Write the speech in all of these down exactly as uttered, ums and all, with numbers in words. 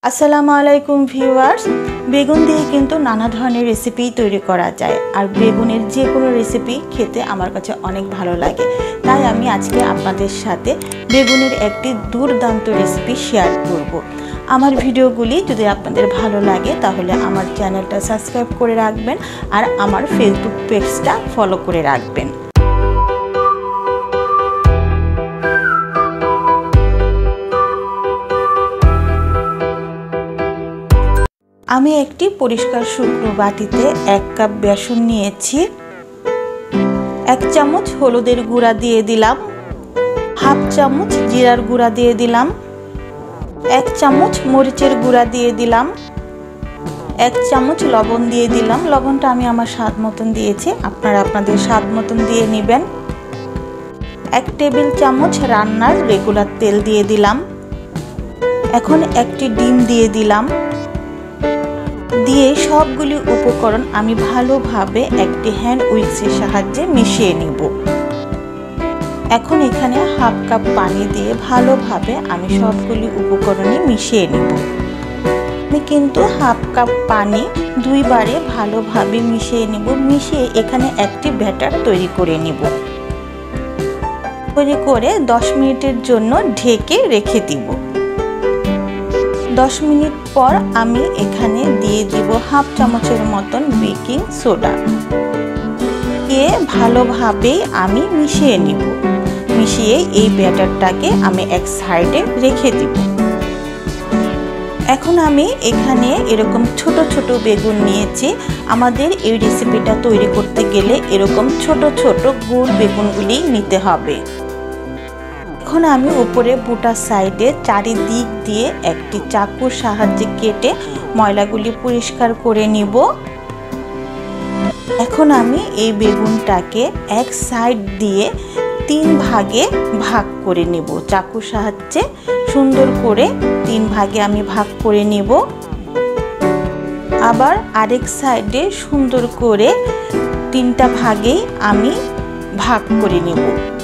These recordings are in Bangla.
আসসালামু আলাইকুম ভিউয়ার্স, বেগুন দিয়ে কিন্তু নানা ধরনের রেসিপি তৈরি করা যায়। আর বেগুনের যে কোনো রেসিপি খেতে আমার কাছে অনেক ভালো লাগে। তাই আমি আজকে আপনাদের সাথে বেগুনের একটি দুর্দান্ত রেসিপি শেয়ার করব। আমার ভিডিওগুলি যদি আপনাদের ভালো লাগে তাহলে আমার চ্যানেলটা সাবস্ক্রাইব করে রাখবেন আর আমার ফেসবুক পেজটা ফলো করে রাখবেন। আমি একটি পরিষ্কার শুকনো বাটিতে এক কাপ বেসন নিয়েছি। এক চামচ হলুদের গুঁড়া দিয়ে দিলাম, হাফ চামচ জিরার গুঁড়া দিয়ে দিলাম, এক চামচ মরিচের গুঁড়া দিয়ে দিলাম, এক চামচ লবণ দিয়ে দিলাম। লবণটা আমি আমার স্বাদ মতন দিয়েছি, আপনারা আপনাদের স্বাদ মতন দিয়ে নেবেন। এক টেবিল চামচ রান্নার রেগুলার তেল দিয়ে দিলাম। এখন একটি ডিম দিয়ে দিলাম। দিয়ে সবগুলি উপকরণ আমি ভালোভাবে একটি হ্যান্ড উইক্সের সাহায্যে মিশিয়ে নিব। এখন এখানে হাফ কাপ পানি দিয়ে ভালোভাবে আমি সবগুলি উপকরণই মিশিয়ে নিব। আমি কিন্তু হাফ কাপ পানি দুইবারে ভালোভাবে মিশিয়ে নিব। মিশিয়ে এখানে একটি ব্যাটার তৈরি করে নিব। তৈরি করে দশ মিনিটের জন্য ঢেকে রেখে দিব। দশ মিনিট পর আমি এখানে দিয়ে দিব হাফ চামচের মতন বেকিং সোডা। দিয়ে ভালোভাবে আমি মিশিয়ে নিব। মিশিয়ে এই ব্যাটারটাকে আমি এক সাইডে রেখে দিব। এখন আমি এখানে এরকম ছোট ছোট বেগুন নিয়েছি। আমাদের এই রেসিপিটা তৈরি করতে গেলে এরকম ছোট ছোট গোল বেগুনগুলি নিতে হবে। এখন আমি উপরে বুটা সাইডে চারিদিক দিয়ে একটি চাকুর সাহায্যে কেটে ময়লাগুলি পরিষ্কার করে নিব। এখন আমি এই বেগুনটাকে এক সাইড দিয়ে তিন ভাগে ভাগ করে নেব। চাকুর সাহায্যে সুন্দর করে তিন ভাগে আমি ভাগ করে নেব। আবার আরেক সাইডে সুন্দর করে তিনটা ভাগেই আমি ভাগ করে নেব।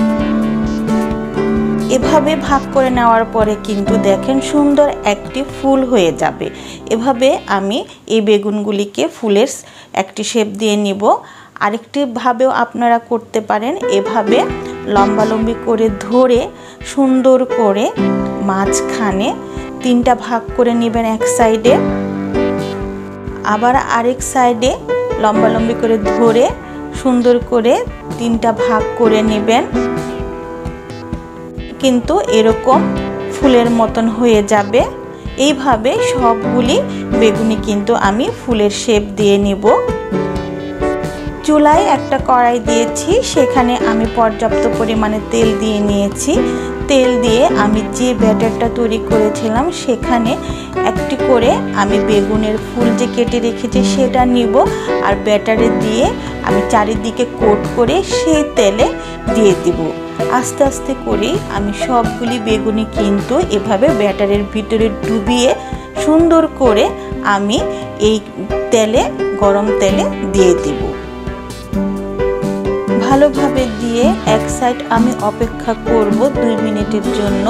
এভাবে ভাগ করে নেওয়ার পরে কিন্তু দেখেন সুন্দর একটি ফুল হয়ে যাবে। এভাবে আমি এই বেগুনগুলিকে ফুলের একটি শেপ দিয়ে নিব। আরেকটি ভাবেও আপনারা করতে পারেন। এভাবে লম্বালম্বি করে ধরে সুন্দর করে মাঝখানে তিনটা ভাগ করে নেবেন এক সাইডে। আবার আরেক সাইডে লম্বালম্বি করে ধরে সুন্দর করে তিনটা ভাগ করে নেবেন। কিন্তু এরকম ফুলের মতন হয়ে যাবে। এইভাবে সবগুলি বেগুনি কিন্তু আমি ফুলের শেপ দিয়ে নিব। চুলায় একটা কড়াই দিয়েছি, সেখানে আমি পর্যাপ্ত পরিমাণে তেল দিয়ে নিয়েছি। তেল দিয়ে আমি যে ব্যাটারটা তৈরি করেছিলাম সেখানে একটি করে আমি বেগুনের ফুল যে কেটে রেখেছি সেটা নিব। আর ব্যাটারে দিয়ে আমি চারিদিকে কোট করে সেই তেলে দিয়ে দিব। আস্তে আস্তে করে আমি সবগুলি বেগুনি কিন্তু এভাবে ব্যাটারের ভিতরে ডুবিয়ে সুন্দর করে আমি এই তেলে গরম তেলে দিয়ে দিব। ভালোভাবে দিয়ে এক সাইড আমি অপেক্ষা করব দুই মিনিটের জন্য।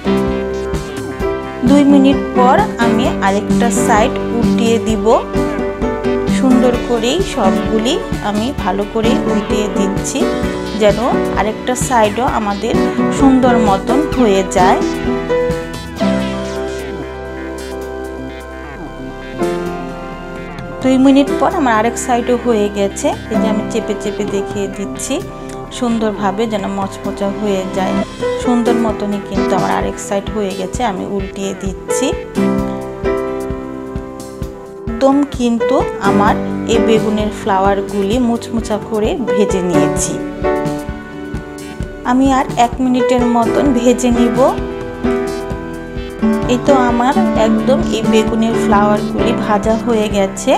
দুই মিনিট পর আমি আরেকটা সাইড উল্টিয়ে দিব। সুন্দর করেই সবগুলি আমি ভালো করে উল্টিয়ে দিচ্ছি যেন আরেকটা সাইডও আমাদের সুন্দর মতন হয়ে যায়। দুই মিনিট পর আমার আরেক সাইডও হয়ে গেছে। এই যে আমি চেপে চেপে দেখিয়ে দিচ্ছি সুন্দরভাবে যেন মচমচা হয়ে যায়। সুন্দর মতনই কিন্তু আমার আরেক সাইড হয়ে গেছে। আমি উল্টিয়ে দিচ্ছি। একদম কিন্তু আমার এই বেগুনের ফ্লাওয়ারগুলি মুচমুচা করে ভেজে নিয়েছি। আমি আর এক মিনিটের মতন ভেজে নিব। এই তো আমার একদম এই বেগুনের ফ্লাওয়ারগুলি ভাজা হয়ে গেছে।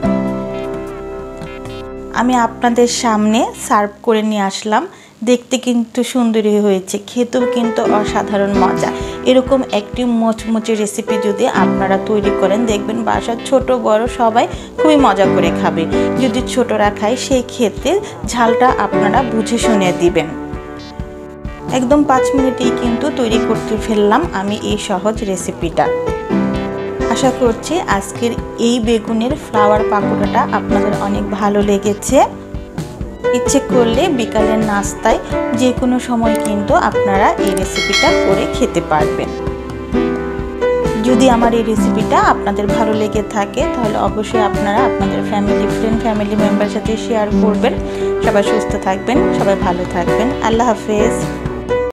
আমি আপনাদের সামনে সার্ভ করে নিয়ে আসলাম। দেখতে কিন্তু সুন্দরই হয়েছে, খেতেও কিন্তু অসাধারণ মজা। এরকম একটি মোচমোচে রেসিপি যদি আপনারা তৈরি করেন দেখবেন বাসার ছোট বড় সবাই খুবই মজা করে খাবে। যদি ছোটরা খায় সেই ক্ষেত্রে ঝালটা আপনারা বুঝে শুনে দিবেন। একদম পাঁচ মিনিটেই কিন্তু তৈরি করতে ফেললাম আমি এই সহজ রেসিপিটা। আশা করছি আজকের এই বেগুনের ফ্লাওয়ার পাকোড়াটা আপনাদের অনেক ভালো লেগেছে। ইচ্ছে করলে বিকালের নাস্তায় যে কোনো সময় কিন্তু আপনারা এই রেসিপিটা করে খেতে পারবেন। যদি আমার এই রেসিপিটা আপনাদের ভালো লেগে থাকে তাহলে অবশ্যই আপনারা আপনাদের ফ্যামিলি ফ্রেন্ড ফ্যামিলি মেম্বারের সাথে শেয়ার করবেন। সবাই সুস্থ থাকবেন, সবাই ভালো থাকবেন। আল্লাহ হাফেজ।